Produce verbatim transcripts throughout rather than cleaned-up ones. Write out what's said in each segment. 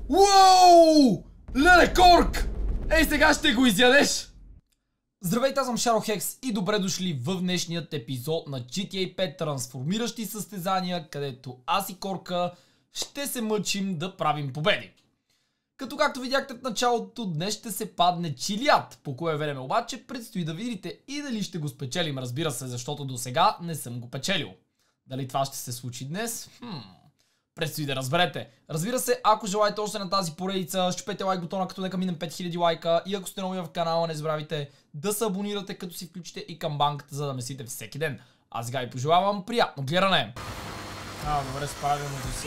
Уоу! Леле Корк! Ей, сега ще го изядеш! Здравейте, аз съм Шарохекс и добре дошли в днешният епизод на джи ти ей пет трансформиращи състезания, където аз и Корка ще се мъчим да правим победи. Като както видяхте в началото, днес ще се падне чилият. По кое време обаче предстои да видите и дали ще го спечелим, разбира се, защото до сега не съм го печелил. Дали това ще се случи днес? Хм... Предстои да разберете. Разбира се, ако желаете още на тази поредица, щупете лайк бутона, като нека минем пет хиляди лайка. И ако сте нови в канала, не забравяйте да се абонирате, като си включите и камбанката, за да месите всеки ден. А сега ви пожелавам приятно гледане. А, добре, с правилното си.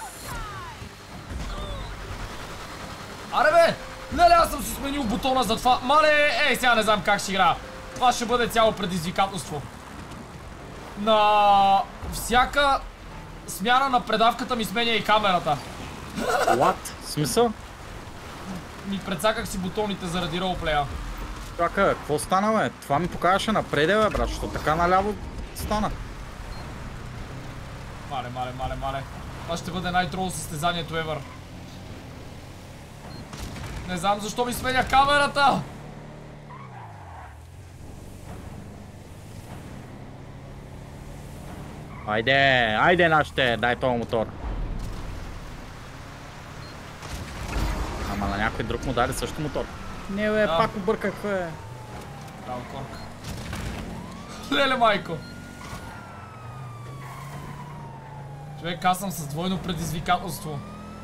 Аре бе! Леле, аз съм си сменил бутона за това. Мале, ей, сега не знам как ще игра. Това ще бъде цяло предизвикателство. На всяка смяна на предавката ми сменя и камерата. What? Смисъл? Ми прецаках си бутоните заради ролплея. Чакай, какво стана, бе? Това ми покажеше напред, бе, брат, защото така наляво стана. Мале, мале, мале, мале. Това ще бъде най-трудно състезанието ever. Не знам защо ми сменя камерата. Айде, айде нашите, дай този мотор. Ама на някой друг му даде също мотор. Не бе, да. Пак обърках, бе. Браво, Корка. Леле, майко. Човек, аз съм с двойно предизвикателство.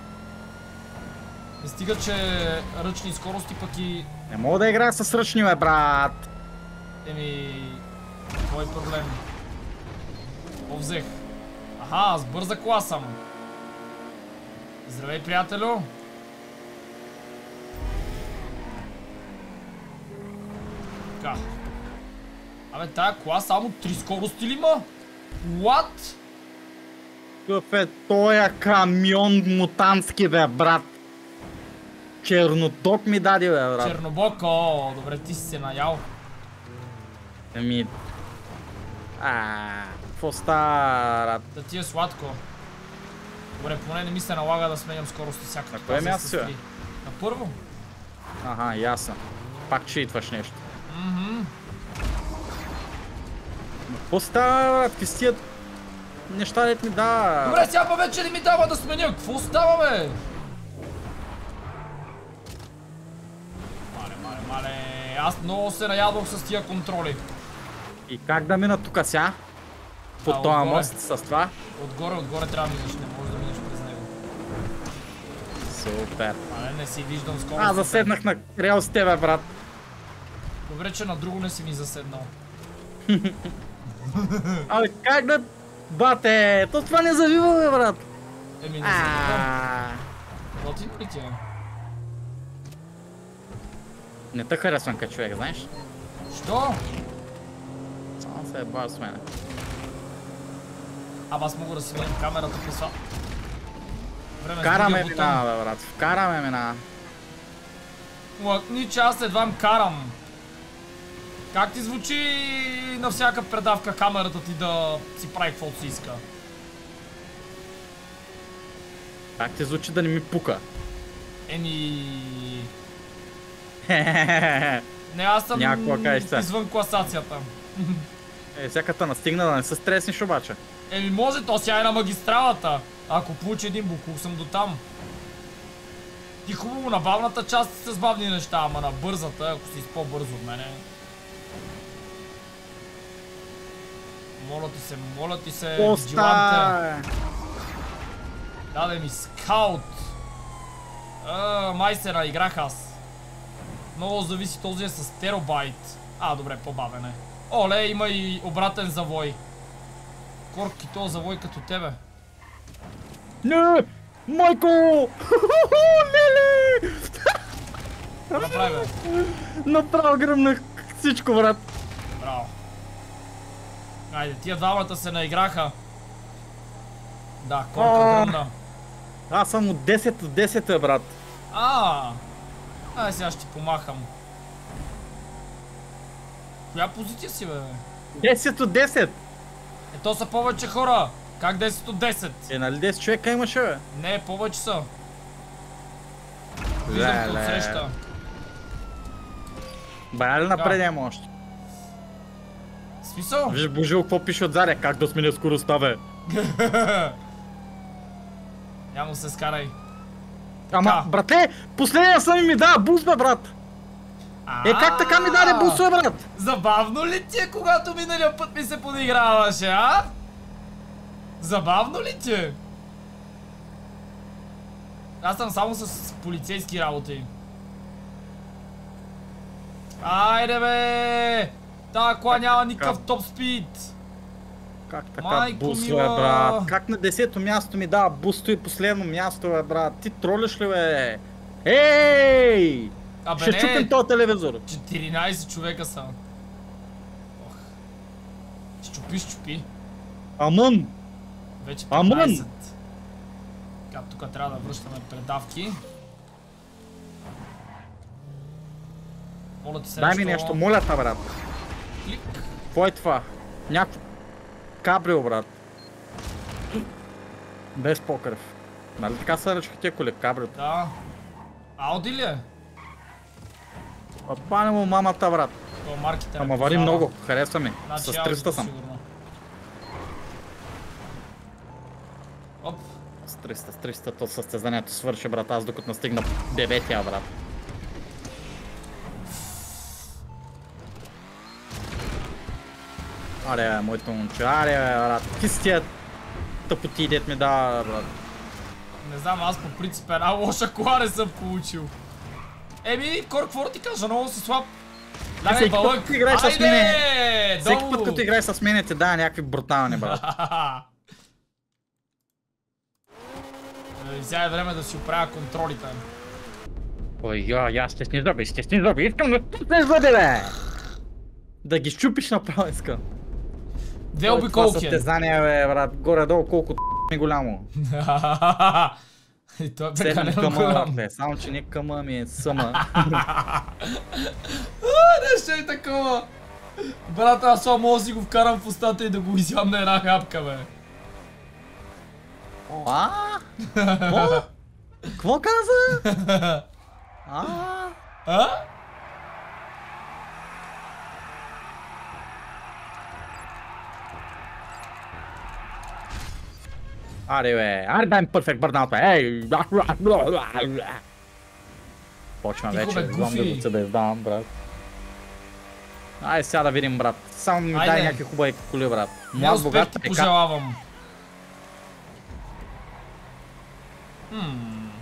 Не стига, че ръчни скорости пък и... Не мога да играя с ръчни, бе, брат. Еми... Твой проблем. Какво взех? Аха, аз бърза кола съм. Здравей, приятелю. Така. Абе, тая кола само три скорости ли има? What? Какъв е тоя камион мутантски, бе, брат? Черноток ми даде, бе, брат. Чернобок, о, добре, ти си се наял. Еми... Ааа... Какво стара? Да ти е сладко. Добре, поне не ми се налага да сменям скорости всяка. На кое място си, бе? На първо. Ага, ясно. Пак читваш нещо. Мхм. Какво става, брат? Какви стият неща дет ми дава? Добре, сега па вече не ми дава да сменя. Какво става, бе? Мале, мале, мале. Аз много се наядох с тия контроли. И как да мина тук сега? По А, този отгоре. мост с това? Отгоре, отгоре трябва да минеш. Не можеш да минеш през него. Супер. Мале, не си виждам скорост. Аз заседнах на реал с тебе, брат. Добре, че на друго не си ми заседнал. Абе, как да... Бате, то това не завива, бе, брат. Еми, не завивам. Ааа. Готин ли ти е? Не те харесвам като човек, знаеш? Що? Само се е бавя с мене. Ама аз мога да си видим камерата през това. Време с Караме другия бутон. мина, бе, брат. Вкараме мина. Лъкни, че аз едвам карам. Как ти звучи на всяка предавка камерата ти да си прави каквото си иска? Как ти звучи да не ми пука? Еми... Не, аз съм Някаква кажеш сега. извън класацията. Е, всяката настигна да не се стреснеш обаче. Еми може, то сега е на магистралата. Ако получи един буклук, съм до там. Ти хубаво, на бавната част са с бавни неща, ама на бързата, ако си по-бързо от мене. Моля ти се, моля ти се, Поста! джиланте. Даде ми скаут. А, май се наиграх аз. Много зависи, този е с терабайт. А, добре, по-бавен е. Оле, има и обратен завой. Корки, този завой като тебе. Не! Майко! Леле! Направи, бе. Направо гръмнах всичко, брат. Браво. Айде, тия двамата се наиграха. Да, Корка А. гръмна. Аз съм от десет от десет, бе, брат. А, ай сега ще ти помахам. Коя позиция си, бе? десет от десет! Е, то са повече хора. Как десет от десет? Е, нали десет човека имаше, бе? Не, повече са. Виждам те отсреща. Бая ли напред има още? Смисъл? Виж Божил, какво пише отзаде, как да сменя скоростта, бе? Няма се скарай. Ама, братле, последния съм и ми дава буст, бе, брат! Е, как така ми даде буст, бе, брат? Забавно ли ти е, когато миналия път ми се подиграваше, а? Забавно ли ти е? Аз съм само с полицейски работи. Айде, бе! Та кола няма никакъв топ спид. Как така Майко буст, бе, мила. брат? Как на десето място ми дава буст и последно място, бе, брат? Ти тролиш ли, бе? Ей! Абе, Ще не, чупим този телевизор. четиринайсет човека са. Ох. Щупи, щупи. Амън! Вече Амън! петнайсет. Така, тук трябва да връщаме предавки. Моля ти се Дай ми нещо, моля та, брат. Клик. Какво е това? Някакво кабрио, брат. Без покрив. Нали така са ръчки тия коли, кабрио? Да. Ауди ли е? Пане му мамата, брат. Това марките Ама вари много, харесва ми. Значи, С Ауди триста съм. сигурно. Оп. С триста, с триста, то състезанието свърши, брат. Аз докато настигна деветия, брат. Аре, бе, моето момче, аре, бе, брат. Ти си тия тъпоти, дет ми дава, брат. Не знам, аз по принцип една лоша кола не съм получил. Еми, Корк, какво ти кажа, много си слаб. Дай Всеки балък. път, като играеш с мене, всеки долу. път като играеш с мене ти дава някакви брутални, брат. Е, Сега е време да си оправя контролите. Ой, я, я стесни зъби, стесни зъби, искам да стесни зъби, бе! Да ги щупиш направо искам. Две Това обиколки. състезание, бе, брат, горе-долу колко ми голямо. И той е Седем прекалено къма, голям. бе, само че не къма ми е съма. Нещо е такова. Брат, аз само мога да си го вкарам в устата и да го изям на една хапка, бе. А? Какво? Какво каза? А? А? Аре, бе, аре дай ми перфект бърнаут, бе, ей! Почва Тихо, вече, бе, знам да Гуфи. го се издавам, брат. Айде сега да видим, брат. Само ми Айде. дай някакви хубави коли, брат. Не Млад, успех богат, ти така. пожелавам. Хм.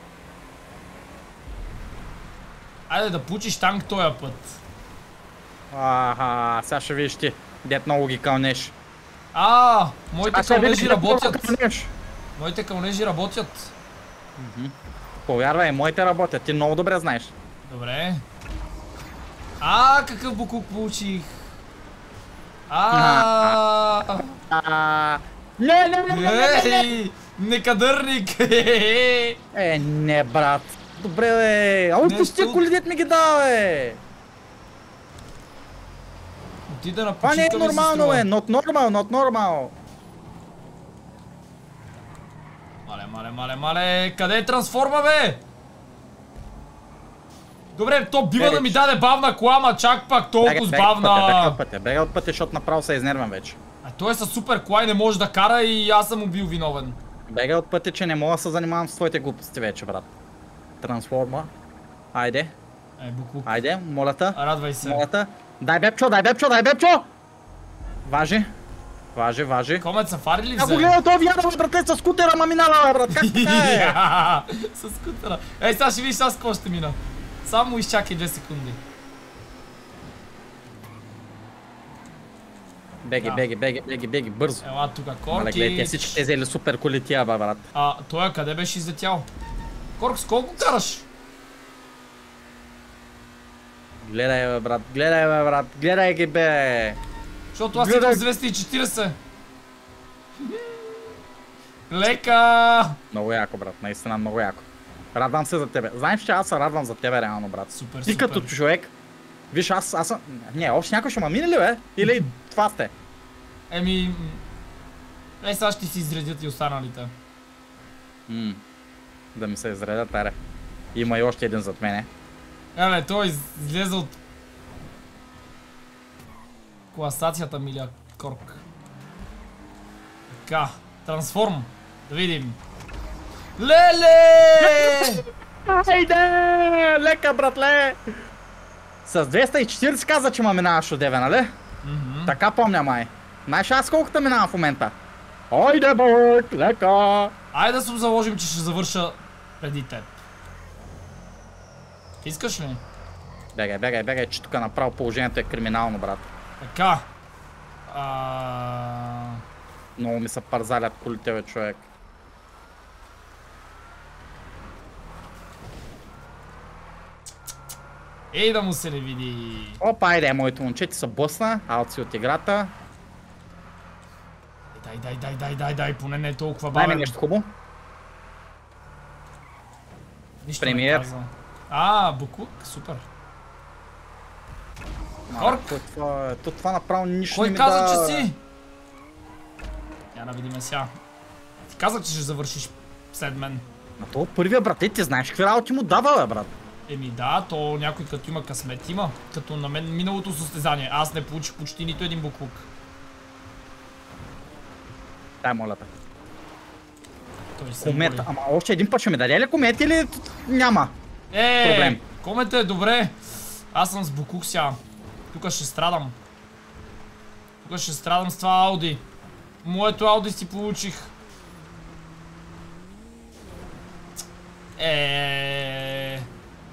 Айде да получиш танк този път. Аха, сега ще видиш ти, дет много ги кълнеш. А, моите А, сега видиш кълнежи дет много работят. кълнеш. Моите кълнежи работят. Повярвай, моите работят, ти много добре знаеш. Добре. А, какъв буклук получих. А, А, не, не, не, не, не, не. ей, некадърник. Е, не, брат. Добре, бе. Ау, Нещо. пусти коли, дет ми ги дава, бе. Отида на Това не е почивка ми се нормално, струва. бе. Not normal, not normal. Мале, мале, мале, мале, къде е трансформа, бе? Добре, то бива да ми даде бавна кола, ма чак пак толкова с Бегай от бавна. пътя, бегай от пътя, защото направо се изнервям вече. А той е със супер кола и не може да кара и аз съм му бил виновен. Бегай от пътя, че не мога да се занимавам с твоите глупости вече, брат. Трансформа. Айде, Е, буклук. айде, моля те, Радвай се. моля те. Дай бепчо, дай бепчо, дай бепчо! Важи. Важи, важи. Комет сафари ли Ако взе? гледа това вяда, бе, братле, с скутера, ма минава, бе, брат, как така е? С скутера. Ей, сега ще видиш аз какво ще мина. Само изчакай две секунди. Беги, Да. беги, беги, беги, беги, бързо. Ела тука Мале, гледай, те Корки. всички тези или супер коли тия, бе, брат. А, той къде беше излетял? Корк, с колко караш? Гледай, бе, брат, гледай, бе, брат, гледай ги, бе. Защото аз Гледай. идвам с двеста и четирийсет. Лека! Много яко, брат, наистина много яко. Радвам се за тебе. Знаеш, че аз се радвам за тебе, реално, брат. Супер, Ти супер. като човек, виж, аз, аз съм... Не, още някой ще ма мине ли, бе? Или това сте? Еми... м, Е, сега ще си изредят и останалите. Ммм, да ми се изредят, аре. Има и още един зад мене. Еле, той излезе от класацията, миля Корк. Така, трансформ. Да видим. Леле! Хайде! Лека, братле! С двеста и четиридесет каза, че ма минаваш от деве, нали? Mm-hmm. Така помня, май. Знаеш аз колкото минавам в момента? Ойде, Бърк! Лека! Айде да се заложим, че ще завърша преди теб. Искаш ли? Бегай, бегай, бегай, че тук направо положението е криминално, брат. Така. А... Много ми се парзалят колите, бе, човек. Ей да му се не види. Опа, айде, моето момче, ти са бъсна, аут си от играта. Дай, дай, дай, дай, дай, дай, поне не е толкова Дай ми бавен. нещо хубаво. Нищо Премиер. не каза. А, буклук, супер. Корк? Кой това е? То това направо нищо Кой не ми каза, да... че си? Я да видим сега. Ти каза, че ще завършиш след мен. На това първия, брат, е, ти знаеш какви работи му дава, бе, брат. Еми да, то някой като има късмет има. Като на мен миналото състезание. Аз не получих почти нито един буклук. Дай, моля те. Той се Комет, боли. ама още един път ще ми даде ли комет или няма? Е, проблем. комета е добре. Аз съм с буклук сега. Тук ще страдам. Тук ще страдам с това Ауди. Моето Ауди си получих. Е.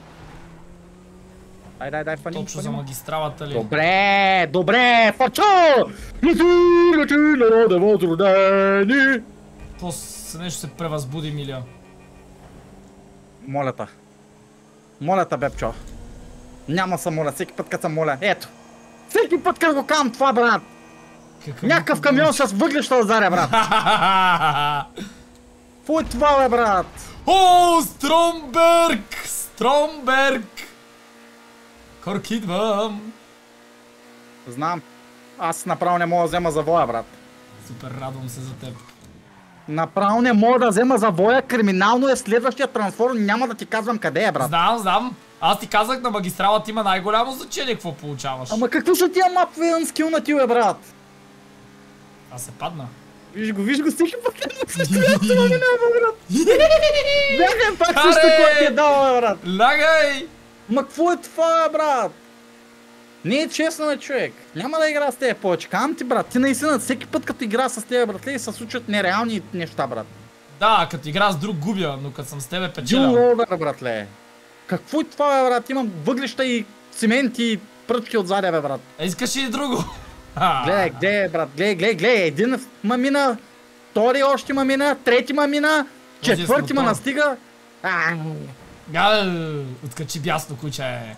Дай, дай, дай, фани. Точно за магистралата ли? Добре, добре, фачо! Лети, лети, народа възродени! После нещо се превъзбуди, Миля. Моля те. Моля те, бебчо. Няма съм моля, всеки път като съм моля. Ето. Всеки път като го кам това, брат. Някакъв камион с въглища да заря, брат. Какво е това, бе, брат? О, Стромберг! Стромберг! Корк, идвам! Знам. Аз направо не мога да взема завоя, брат. Супер, радвам се за теб. Направо не мога да взема завоя, криминално е следващия трансформ, няма да ти казвам къде е, брат. Знам, знам. Аз ти казах, на магистралата има най-голямо значение какво получаваш. Ама какви са тия мапвен скил на ти, бе, брат? Аз се падна. Виж го, виж го, всеки път това ми няма, брат. Бяхме пак Каре! също, което ти е дал, бе, брат. Лагай! Ма какво е това, бе, брат? Не е честно, бе, човек. Няма да игра с теб повече. Казвам ти, брат, ти наистина всеки път като игра с теб, братле, се случват нереални неща, брат. Да, като игра с друг губя, но като съм с тебе печеля. Дюловер, братле. Какво е това, бе, брат? Имам въглища и цимент и пръчки отзади, бе, брат. А искаш ли друго? Гледай, гледай, брат, гледай, гледай, гледай. Един ма мина, втори още ма мина, трети ма мина, четвърти ма настига. А, Гал, откачи бясно, куче.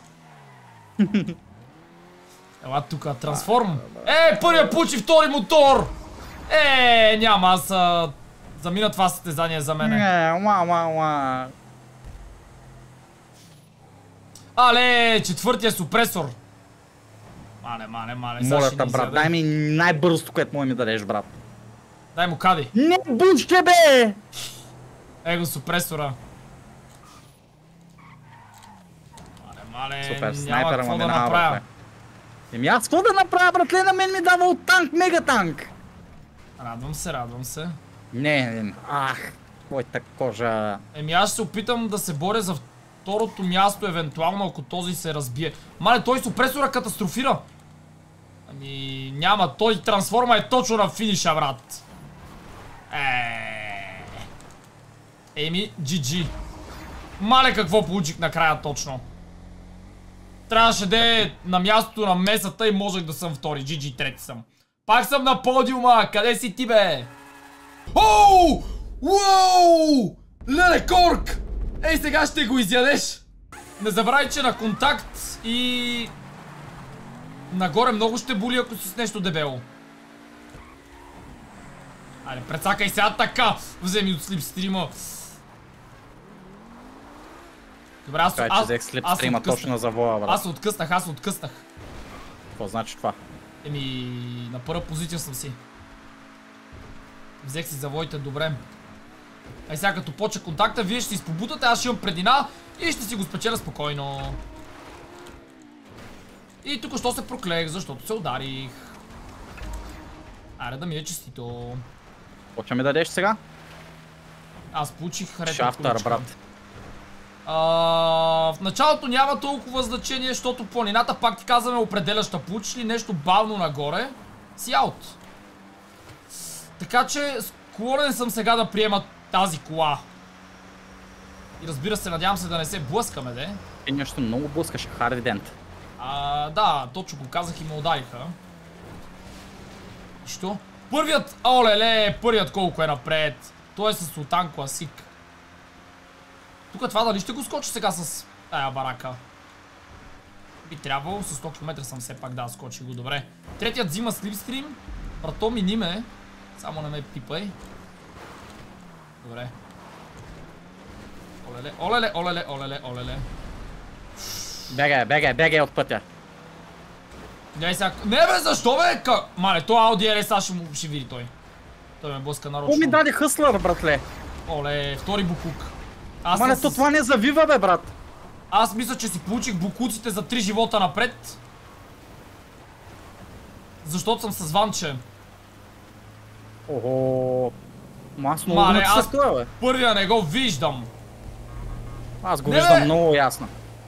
Ела тука, трансформ. Е, първия получи втори мотор. Е, няма, аз а, замина това състезание за мене. не, ма, ма, ма. Але, четвъртия супресор. Мале, мале, мале, сега Моля ще те, ни брат, изяде. дай ми най-бързото, което може ми дадеш, брат. Дай му кади. Не бушке, бе! Его супресора. Мале, мале, Супер, няма снайпера какво ма да минава, направя. братле. Еми аз какво да направя, братле? На мен ми дава от танк, мегатанк. Радвам се, радвам се. Не, не, ах, твоята кожа. Еми аз ще се опитам да се боря за второто място, евентуално ако този се разбие. Мале, той супресора катастрофира. Ами няма, той трансформа е точно на финиша, брат. Еее. Еми, джи джи. Мале, какво получих накрая точно. Трябваше да е на мястото на месата и можех да съм втори. джи джи трети съм. Пак съм на подиума. Къде си ти, бе? Оу! Уоу! Леле, Корк! Ей, сега ще го изядеш. Не забравяй, че на контакт и... нагоре много ще боли, ако си с нещо дебело. Айде, прецакай сега така. Вземи от слипстрима. Добре, аз, Кай, че аз, взех аз слипстрима откъснах. точно на завоя, брат. Аз се откъснах, аз се откъснах. Какво значи това? Еми, на първа позиция съм си. Взех си завоите добре. Ай сега като почне контакта, вие ще си изпобутате, аз ще имам предина и ще си го спечеля спокойно. И тук що се проклех, защото се ударих. Аре да ми е честито. Почва ми дадеш сега? Аз получих ретро Шафтър, количка. брат. А, в началото няма толкова значение, защото планината, пак ти казваме, определяща. Получиш ли нещо бавно нагоре, си аут. Така че склонен съм сега да приема тази кола. И разбира се, надявам се да не се блъскаме, де. И нещо много блъскаше, Харди Дент. А, да, точно го казах и ме удариха. Що? Първият, олеле, първият колко е напред. Той е с Султан Класик. Тук това дали ще го скочи сега с тая барака? Би трябвало, с сто километра съм все пак, да, скочи го, добре. Третият взима слипстрим. Брато мини ме. Само не ме пипай. Добре. Олеле, олеле, олеле, олеле, олеле. Бегай, бегай, бегай от пътя. Не, сега... Не бе, защо бе? Ка... Мале, то Ауди ел ес ще му ще види той. Той ме блъска нарочно. Ко ми даде хъслър, братле? Оле, втори букук. Аз Мале, с... то това не завива, бе, брат. Аз мисля, че си получих букуците за три живота напред. Защото съм с Ванче. Ого. Ма аз много Мале, го аз натискала, бе. първия не го виждам. Аз го Не, виждам бе. много ясно.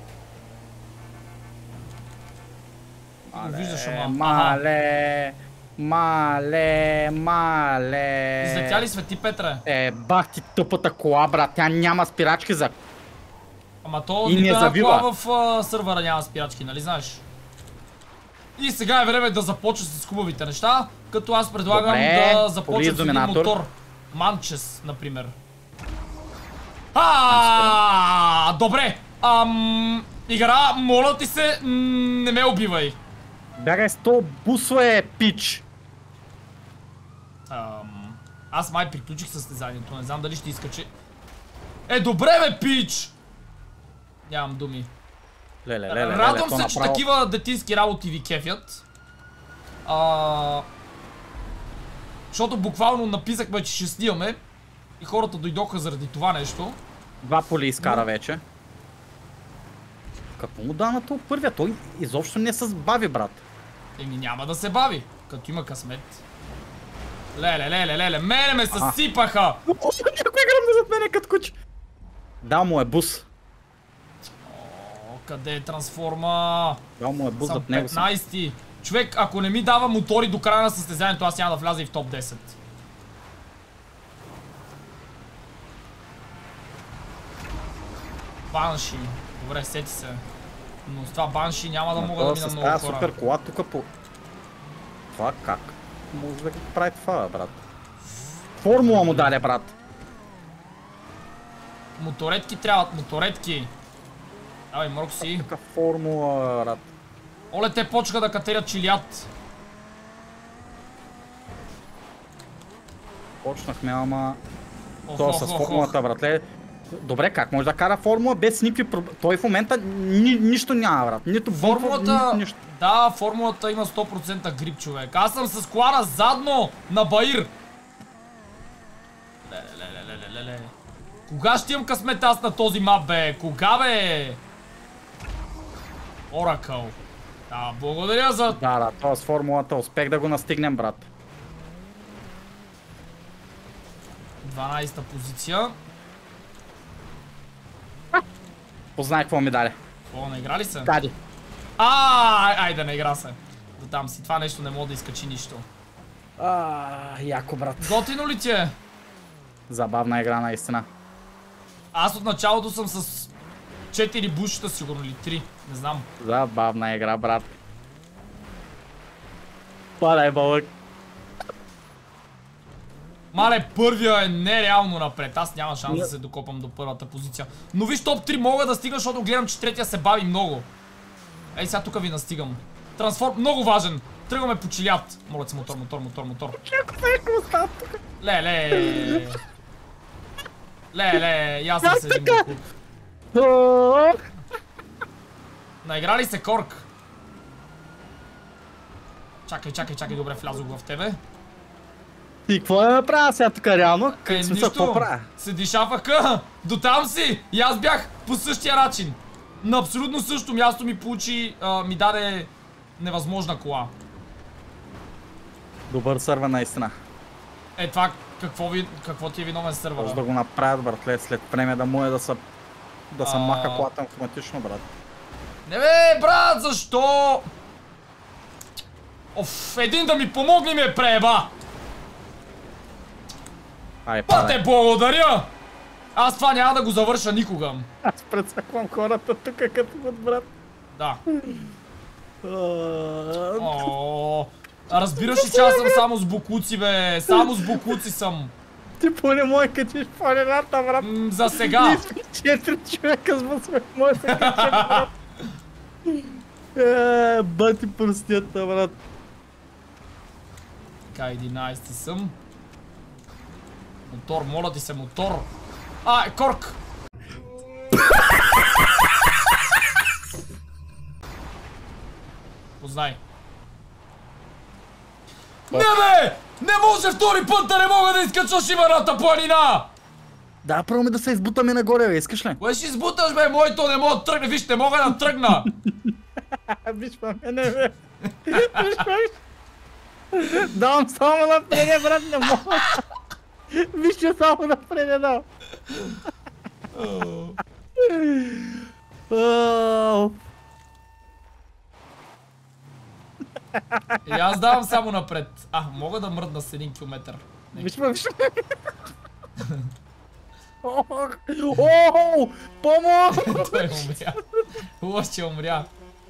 Го виждаш, ама. Аха. Мале, мале, мале. Излетя ли свети, Петре? Е, бах ти тъпата кола, брат. Тя няма спирачки за... Ама то И не нито една завива. кола в а, сървъра няма спирачки, нали знаеш? И сега е време да започва с хубавите неща, като аз предлагам Добре, да започнем полис с един доминатор. мотор. Манчес, например. А, добре. Ам, игра, моля ти се, м, не ме убивай. Бягай с то бусове, пич. Ам, аз май приключих състезанието, не знам дали ще изкачи. Е, добре бе, пич! Нямам думи. Леле, леле, леле, Радвам то се, че направо- такива детински работи ви кефят. А... Защото буквално написахме, че ще снимаме. И хората дойдоха заради това нещо. Два поли изкара вече. Какво му да на това първия? Той изобщо не се сбави, брат. Еми няма да се бави, като има късмет. Леле, леле, леле, мене ме Аха. съсипаха! Някой гръмна зад мене като куч. Да, му е бус. О, къде е трансформа? Да, му е бус Съм зад него. съм. петнайсети. Човек, ако не ми дава мотори до края на състезанието, аз няма да вляза и в топ десет. Банши. Добре, сети се. Но с това Банши няма да Ма мога да това мина с много тази хора. супер кола тук по... Това как? Може да го прави това, бе, брат. Формула му даде, брат. Моторетки трябват, моторетки. Давай, Моркси. Тук формула, брат. Оле, те почнаха да катерят чилят. Почнахме, ама... Ох, То ох, с ох, формулата, ох. братле. Добре, как може да кара формула без никакви проблеми? Той в момента ни, нищо няма, брат. Нито бомба, Формулата... ни, нищо. Да, формулата има сто процента грип, човек. Аз съм с кола задно на Баир. Леле, леле, леле, леле. Кога ще имам късмет аз на този мап, бе? Кога, бе? Оракъл. Да, благодаря за... Да, да, това с формулата успех да го настигнем, брат. дванайсета позиция. Познай какво ми даде. О, не игра ли се? Дади. А, ай, ай да не игра се. До там си. Това нещо не мога да изкачи нищо. А, яко, брат. Готино ли ти е? Забавна игра, наистина. Аз от началото съм с четири бушета сигурно или три. Не знам. Забавна игра, брат. Падай, бълък. Мале, първия е нереално напред. Аз няма шанс да се докопам до първата позиция. Но виж, топ три мога да стигна, защото гледам, че третия се бави много. Ей, сега тук ви настигам. Трансформ, много важен. Тръгваме по чилят. Моля се, мотор, мотор, мотор, мотор. Ле, ле. Ле, ле, и аз съм с един букук. Наигра ли се корк? Чакай, чакай, чакай, добре, влязох в тебе. И какво да направя сега тук реално? Е, Смисъл, какво нищо. правя? Седиш афака. До там си. И аз бях по същия начин. На абсолютно същото място ми получи, а, ми даде невъзможна кола. Добър сървър наистина. Е, това какво, ви, какво ти е виновен сървъра? Може да го направят, братле, след време да му е да се да се А. маха колата автоматично, брат. Не бе, брат, защо? Оф, един да ми помогне ми е прееба. Ай, Па падай. те благодаря! Аз това няма да го завърша никога. Аз прецаквам хората тук като от брат. Да. А, О, разбираш ли, че аз съм само с бокуци, бе? Само с бокуци съм. Ти поне мой качиш планината, брат. М, за сега. Ние сме четири човека с бъсме, може да се качим, брат. Е, бати пръстията, брат. Така, единайсети съм. Мотор, моля ти се, мотор. А, е, корк! Познай. Не бе! Не може втори път да не мога да изкача шибаната планина! Да, пробваме да се избутаме нагоре, бе, искаш ли? Кое ще избуташ, бе? Моето не мога да тръгне. Виж, не мога да тръгна. Виж ма мене, бе. Виж ма. Давам само напред, брат, не мога. Виж, че само напред, да. И аз давам само напред. А, мога да мръдна с един километър. Виж ма, виж ма. Ооо, помог! Той умря. Лош, че умря.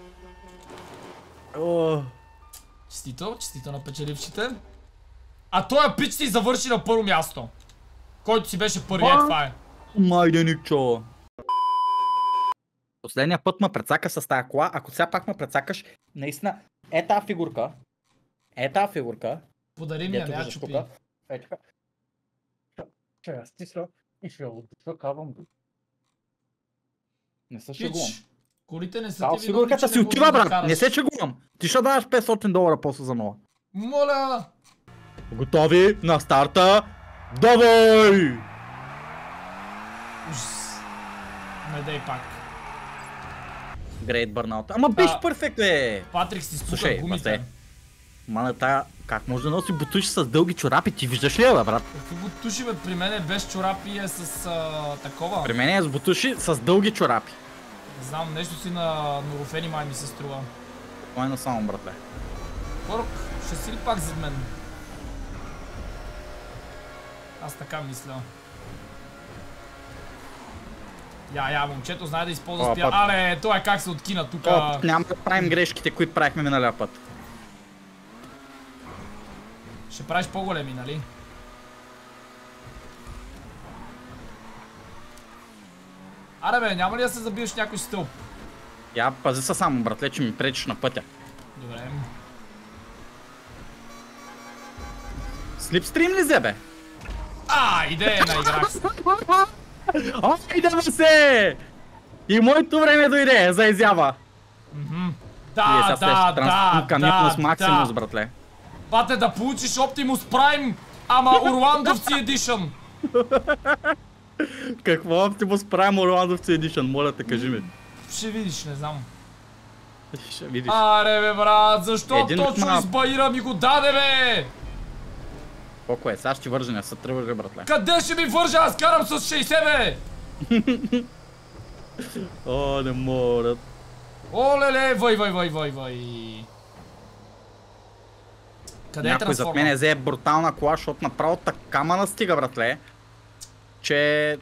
Честито, честито на печелившите. А той пич си завърши на първо място. Който си беше първи, е това е. Майденичо. Последния път ме прецака с тази кола, ако сега пак ме прецакаш, наистина, е тази фигурка, е тази фигурка, Подари ми я, дето не я виждаш чупи. тук, е така, ще я стисна и ще я отдишва, казвам. Не се шегувам. Пич, колите не са Цял ти виновни, фигурката че си не отива, можеш да брат, караш. не се шегувам. Ти ще даваш петстотин долара после за нова. Моля! Готови на старта, давай! Ужас. Не дай пак. Great burnout. Ама беше Да. перфект, е! Патрик си спука Слушай, гумите. Масе. Мана тая, как може да носи бутуши с дълги чорапи? Ти виждаш ли, бе, брат? Какви бутуши, бе? При мен е без чорапи, е с а, такова. При мен е с бутуши с дълги чорапи. Не знам, нещо си на Норофени май ми се струва. Спокойно само, братле. Корк, ще си ли пак зад мен? Аз така мисля. Я, я, момчето знае да използва О, спия. път. Але, това е как се откина тук. О, няма да правим грешките, които правихме миналия път. Ще правиш по-големи, нали? Аре бе, няма ли да се забиеш в някой стълб? Я, пази се само, братле, че ми пречиш на пътя. Добре. Слипстрим ли зе, бе? А, идея на играх се. О, идеме се! И моето време дойде за изява. Мгм. Ние Да, сега да, следващия да, транспорт към Нипнос да, Максимус, да. братле. Пате да получиш Optimus Prime, ама Орландовци Edition. Какво ти му справим Орландовци Edition? Моля те, кажи ми. Ще видиш, не знам. Ще видиш. Аре бе, брат, защо Един точно на- избаира ми го даде, бе? Колко е? Сега ще ти вържа, не са тръгвали, братле. Къде ще ми вържа? Аз карам с шейсет, бе! О, не мога. Олеле, вой, вой, вой, вой, вой. Къде е Някой зад трансформа? мен взе брутална кола, защото направо така ма настига, братле, че...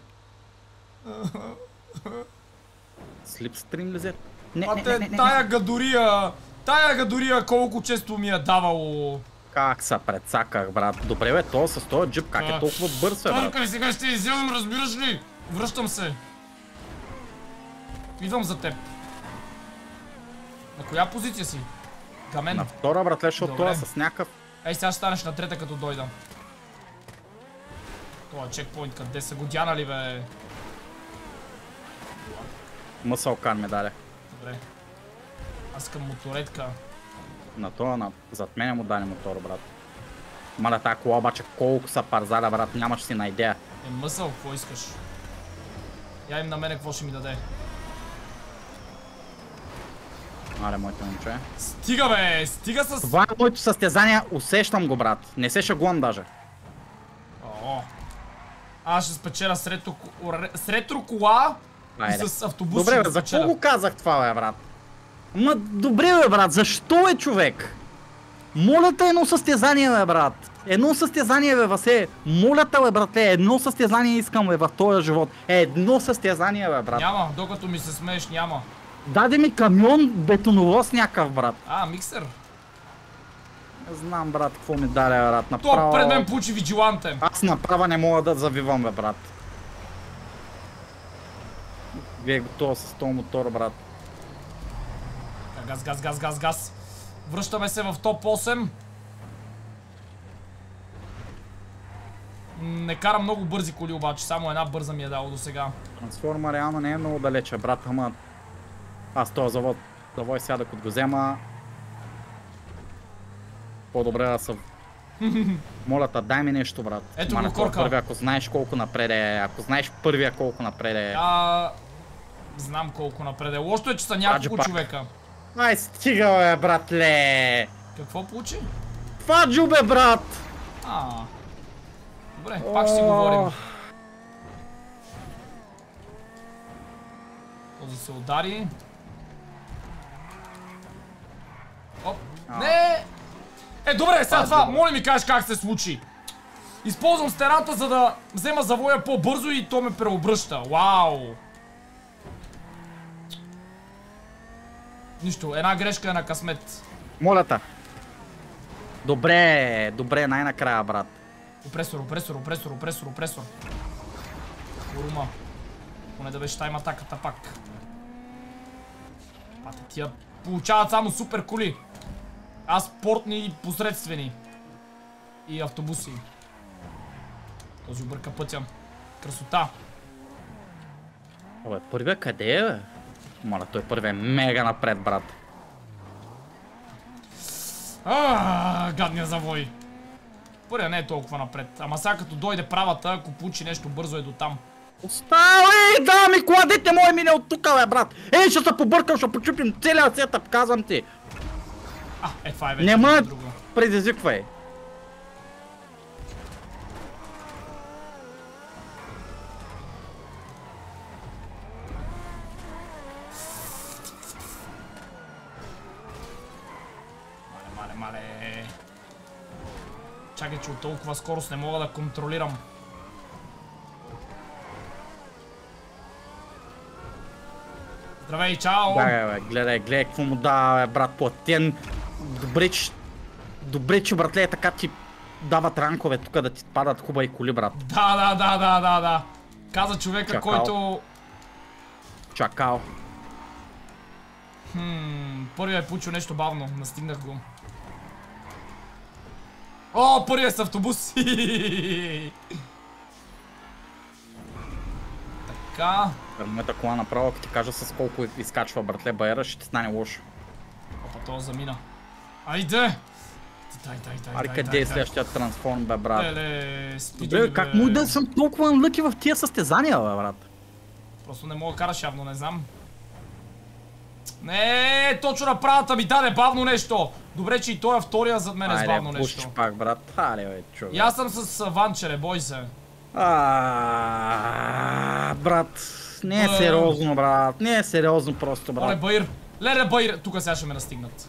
Слипстрим ли взе? Не, не, не, Пате, не, не, тая не. гадория, тая гадория колко често ми е давало. Как се прецаках, брат? Добре, бе, то с този джип, как е А, толкова бърз, бе, брат? Търкай, сега ще изявам, разбираш ли? Връщам се. Идвам за теб. На коя позиция си? Камен. На втора, братле, защото Добре. това с някакъв... Ей, сега ще станеш на трета, като дойда. Това е чекпоинт, къде са годяна ли, бе? Мъсъл кар ме даде. Добре. Аз към моторетка. На това, на... зад мене му даде мотор, брат. Маля, тая кола обаче колко са парзаля, брат, нямаш си на идея. Е, мъсъл, какво искаш? Я им на мене какво ще ми даде. Мале, моите момче. Стига, бе! Стига с... Това е моето състезание, усещам го, брат. Не се шагувам даже. О, аз ще спечеля с ретро, с ретро кола и Айде. с автобус. Добре, бе, за какво го казах това, бе, брат? Ма, добре, бе, брат, защо е, човек? Моля те едно състезание, бе, брат. Едно състезание, бе, Васе. Моля те, бе, братле, едно състезание искам, бе, в този живот. Едно състезание, бе, брат. Няма, докато ми се смееш, няма. Даде ми камион бетоновоз някакъв, брат. А, миксер. Не знам, брат, какво ми даде, брат. Направо... То пред мен получи виджиланте. Аз направа не мога да завивам, бе, брат. Вие готова с този мотор, брат. Газ, газ, газ, газ, газ. Връщаме се в топ осем. Не карам много бързи коли обаче, само една бърза ми е дало до сега. Трансформа реално не е много далече, брат, ама... Аз този завод, завой сядък от го взема. По-добре да съм... Моля те, дай ми нещо, брат. Ето Мане, го корка. Първи, ако знаеш колко напред е, ако знаеш първия колко напред е. А... Знам колко напред е. Лошото е, че са няколко пак. човека. Ай, стига, бе, братле! Какво получи? Фаджо, бе, брат! А. Добре, пак ще си говорим. Този се удари. Оп. Не! Е, добре, сега това, моля ми кажеш как се случи. Използвам стената, за да взема завоя по-бързо и то ме преобръща. Вау! Нищо, една грешка е на късмет. Моля те. Добре, добре, най-накрая, брат. Опресор, опресор, опресор, опресор, опресор. Урума. Поне да беше тайм атаката пак. Пате, тия получават само супер коли. Аз спортни и посредствени. И автобуси. Този обърка пътя. Красота. Абе, първия къде е, бе? Моля, той първия е мега напред, брат. Аааа, гадния завой. Първия не е толкова напред. Ама сега като дойде правата, ако получи нещо бързо е до там. Остави! Да ми кладете мое мине от тука, бе, брат! Ей, ще се побъркам, ще почупим целият сетъп, казвам ти! А, е това е вече Не ме друго. предизвиквай! Мале, мале, мале. Чакай, че от толкова скорост не мога да контролирам. Здравей, чао! Да, бе, гледай, гледай, какво му дава, бе, брат, платен. Добре, че... Добре, че, братле, така ти дават ранкове тук да ти падат хубави коли, брат. Да, да, да, да, да, да. Каза човека, Чакал. който... Чакал. Хм, първият е получил нещо бавно, настигнах го. О, първият е с автобус! Така. Моята кола направо, ако ти кажа с колко изкачва, братле, байера, ще ти стане лошо. Опа, това замина. Айде! Дай, дай, дай, Ари, дай, къде дай, е дай. следващия трансформ, бе, брат? Леле, стига Бе, ги, как бе. му да съм толкова лъки в тия състезания, бе, брат? Просто не мога да караш явно, не знам. Не, точно на правата ми даде бавно нещо. Добре, че и той е втория зад мен е с бавно Айде, нещо. пушиш пак, брат. Аре, бе, човек. И аз съм с ванчере, бой се. Аааа, брат. Не е Бе. сериозно, брат. Не е сериозно просто, Оле, брат. Баир. Леле, Баир. Тук сега ще ме настигнат.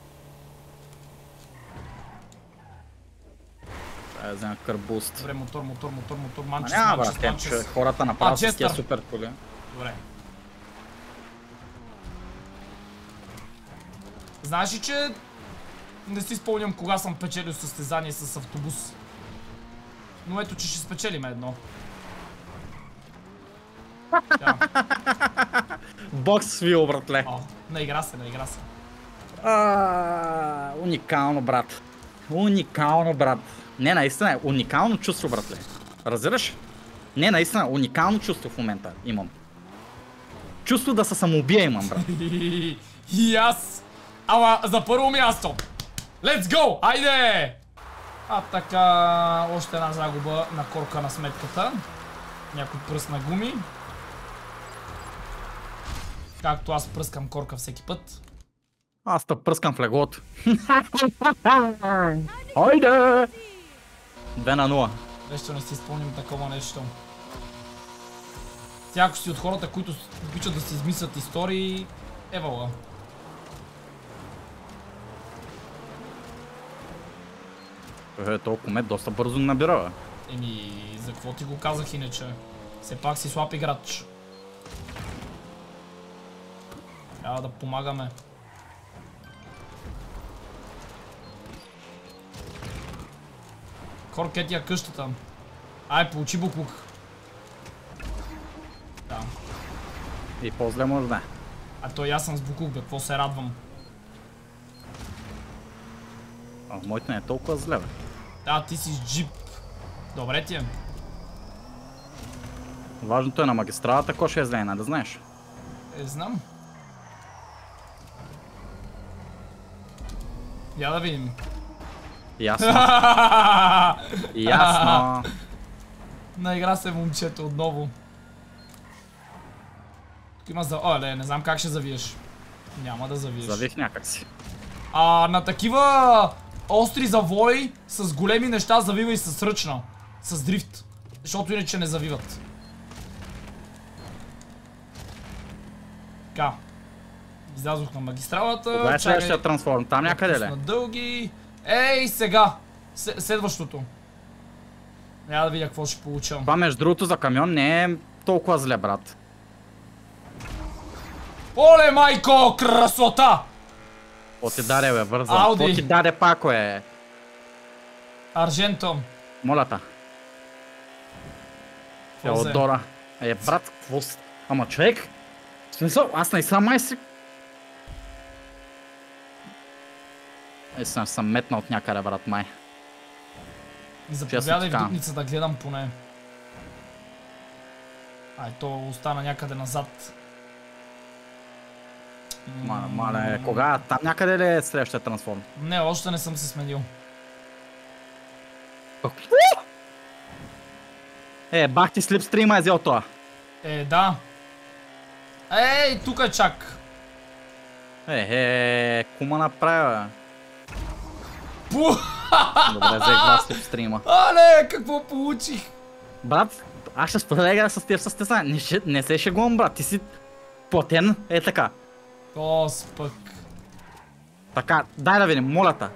Трябва да взема кърбуст. Добре, мотор, мотор, мотор, мотор, Ма манчес, няма, манчес, брат, те, манчес. че хората направо с тия Честър. супер коли. Добре. Знаеш ли, че не си спомням кога съм печелил състезание с автобус. Но ето, че ще спечелим едно. Да. Бокс вил, братле. О, наигра се, наигра се. А, уникално, брат. Уникално, брат. Не, наистина е уникално чувство, братле. Разбираш? Не, наистина, уникално чувство в момента имам. Чувство да се самоубия имам, брат. И аз. Ама за първо място. Let's go! Айде! А така, още една загуба на Корка на сметката. Някой пръсна гуми. Както аз пръскам Корка всеки път. Аз те пръскам в леглото. Хайде! две на нула. Нещо не си изпълним такова нещо. Всяко си от хората, които обичат да си измислят истории, евала. Е, толкова мет доста бързо набира, бе. Еми, за какво ти го казах иначе? Все пак си слаб играч. Трябва да помагаме. Корк, е тия къщата. Ай, получи буклук. Да. И по-зле може да. А той аз съм с буклук, бе, какво се радвам. А, моето не е толкова зле, бе. Да, ти си с джип. Добре ти е. Важното е на магистралата, ко ще е зле, да знаеш. Е, знам. Я да видим. Ясно. Ясно. Наигра се момчето отново. Тук има за... О, не, не знам как ще завиеш. Няма да завиеш. Завих някакси. А на такива остри завои с големи неща завива и с ръчна. С дрифт. Защото иначе не завиват. Така. Излязох на магистралата. Кога е следващия трансформ? Там някъде ли? На дълги. Ей, сега! Следващото. Няма да видя какво ще получа. Това между другото за камион не е толкова зле, брат. Оле, майко, красота! О ти даде, бе, вързан. Ауди. О ти даде пако е. Арженто. Моля та. Какво взе? Теодора. Е, брат, какво с... Ама човек? В смисъл, аз наистина май си... Наистина съм метна от някъде, брат, май. И заповядай в дупница да гледам поне. Ай, то остана някъде назад. Маля, маля, кога? Там някъде ли е следващия трансформ? Не, още не съм се сменил. Е, бах ти слипстрима е взел това. Е, да. Ей, тук е чак. Е, е, кума направи, бе. Пу! Добре, взех два слипстрима. Але, какво получих? Брат, аз ще споделя с теб състезание. Не, ще, не се шегувам, брат. Ти си платен, е така. О, спък. Така, дай да видим, моля та.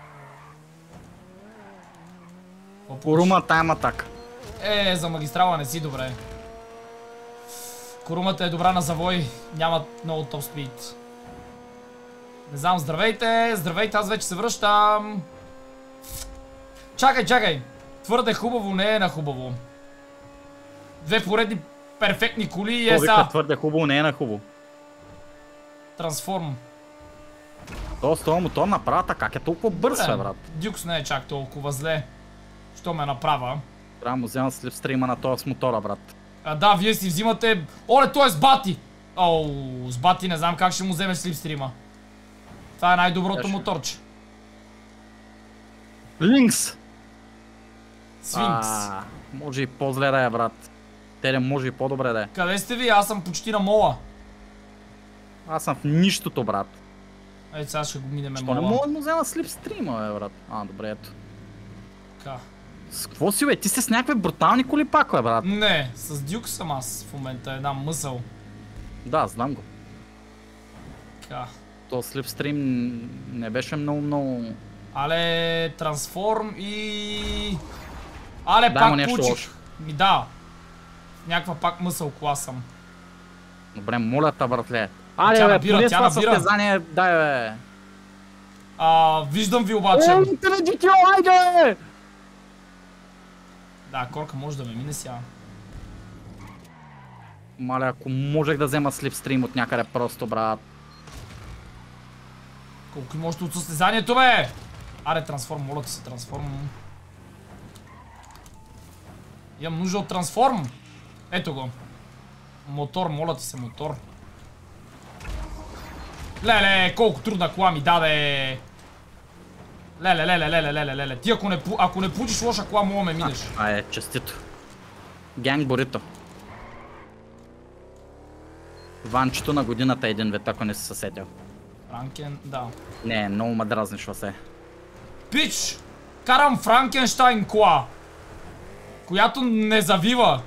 Курума тайм атак. Е, за магистрала не си добре. Курумата е добра на завой, няма много топ спид. Не знам, здравейте, здравейте, аз вече се връщам. Чакай, чакай. Твърде хубаво не е на хубаво. Две поредни перфектни коли и е са. Твърде хубаво не е на хубаво. Трансформ. То с този мотор направата как е толкова бърз, бе, брат? Дюкс не е чак толкова зле. Що ме направа? Трябва да му взема слипстрима на този с мотора, брат. А, да, вие си взимате... Оле, той е с бати! Оу, с бати не знам как ще му вземе слипстрима. Това е най-доброто моторче. Линкс! Свинкс. А, може и по-зле да е, брат. Теле може и по-добре да е. Къде сте ви? Аз съм почти на мола. Аз съм в нищото, брат. Ей, сега ще го минеме Що мола. не мога да му взема слипстрима, бе, брат? А, добре, ето. Така. С какво си, бе? Ти си с някакви брутални коли пак, бе, брат? Не, с дюк съм аз в момента, една мъсъл. Да, знам го. Така. То слипстрим не беше много, много... Але, трансформ и... Але, Дай пак му нещо получих. лошо. Ми да. Някаква пак мъсъл кола съм. Добре, моля та, братле. Тя Аре, бе, набира, поне тя това набира. състезание, дай, бе. А, виждам ви обаче. О, ти ти, айде! Да, Корка може да ме мине сега. Маля, ако можех да взема слипстрим от някъде просто, брат. Колко има още от състезанието, бе! Аре, трансформ, моля ти се, трансформ. Имам нужда от трансформ. Ето го. Мотор, моля ти се, мотор. Леле, колко трудна кола ми даде. Леле, леле, леле, леле, леле. Ти ако не, ако не получиш лоша кола, мога ме минеш. А, е, честито. Гянг Борито. Ванчето на годината един вид, ако не си съсетил. Франкен, да. Не, много ме дразниш, Васе. Пич! Карам Франкенщайн кола, която не завива.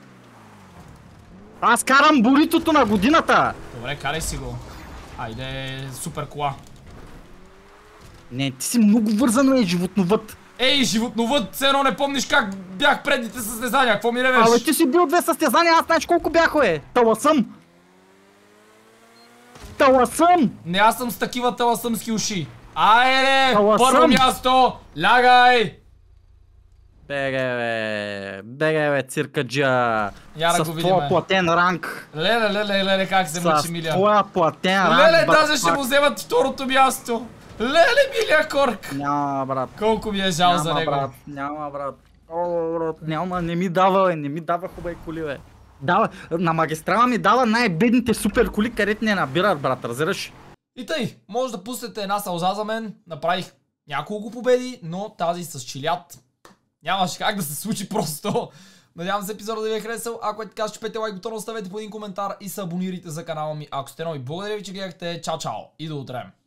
Аз карам Боритото на годината! Добре, карай си го. Айде, супер кола. Не, ти си много вързано е животновът. Ей, животновът, все едно не помниш как бях предните състезания, какво ми ревеш? Абе, ти си бил две състезания, аз знаеш колко бяха, е. Таласъм. Таласъм! Не, аз съм с такива таласъмски уши. Айде, Таласъм! първо място, лягай! Беге, бе, беге, бе, циркаджия. Я да с го твоя видиме. платен ранг. Леле, леле, леле, как се мъчи, С Миля. твоя платен ранг, Леле, брат, даже ще пак. му вземат второто място. Леле, Миля Корк. Няма, брат. Колко ми е жал Няма, за него. брат. Няма, брат. О, брат, няма, не ми дава, бе, не ми дава хубави коли, бе. Дава, на магистрала ми дава най-бедните супер коли, където не набират, брат, разбираш? И тъй, може да пуснете една сълза за мен. Направих няколко победи, но тази с чилят нямаше как да се случи просто. Надявам се епизода да ви е харесал. Ако е така, чупете лайк бутона, оставете по един коментар и се абонирайте за канала ми, ако сте нови. Благодаря ви, че гледахте. Чао, чао и до утре.